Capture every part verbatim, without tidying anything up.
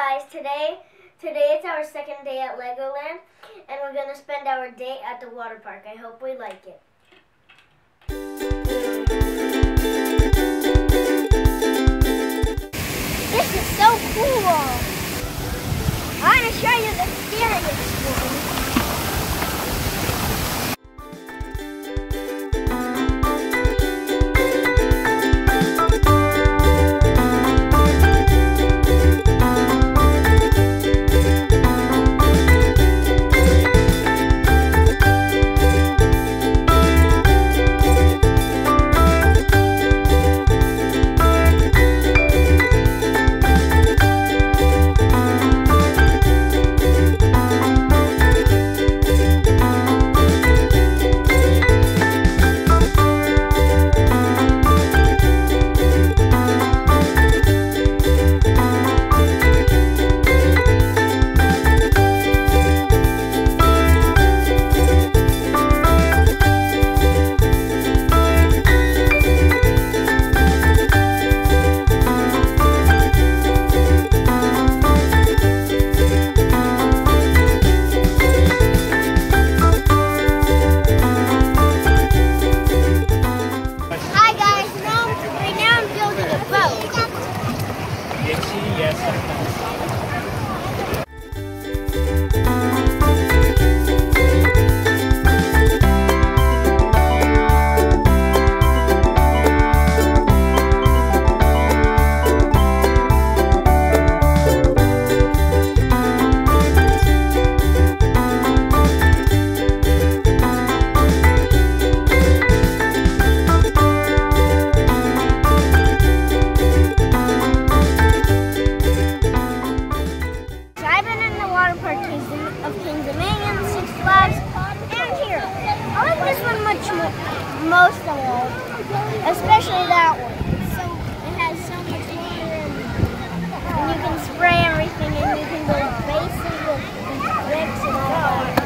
guys, today today it's our second day at Legoland, and we're going to spend our day at the water park. I hope we like it. This is so cool! I want to show you the scariest one. Of Kings Dominion, Six Flags, and here. I like this one much mo most of all, especially that one. So it has so much water, and, and you can spray everything, and you can go basic with bricks and all that.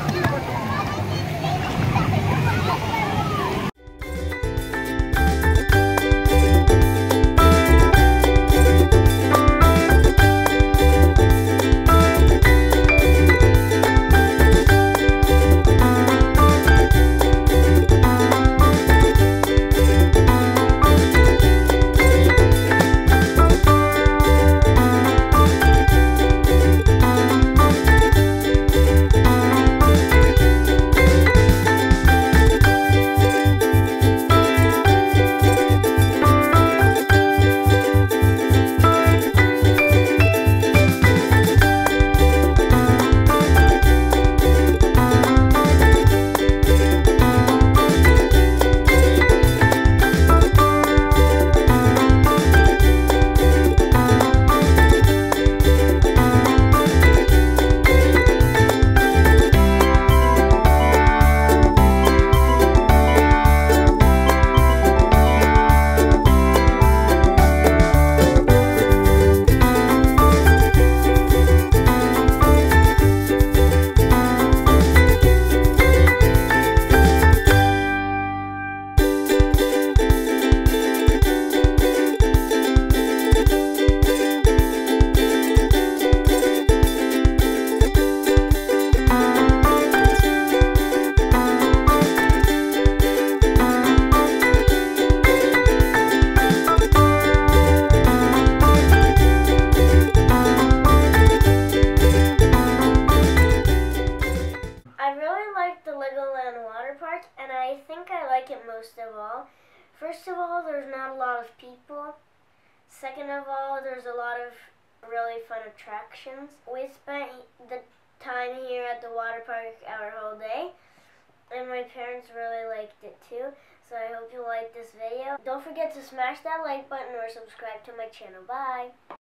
And I think I like it most of all. First of all, there's not a lot of people. Second of all, there's a lot of really fun attractions. We spent the time here at the water park our whole day, and my parents really liked it too. So I hope you like this video. Don't forget to smash that like button or subscribe to my channel. Bye!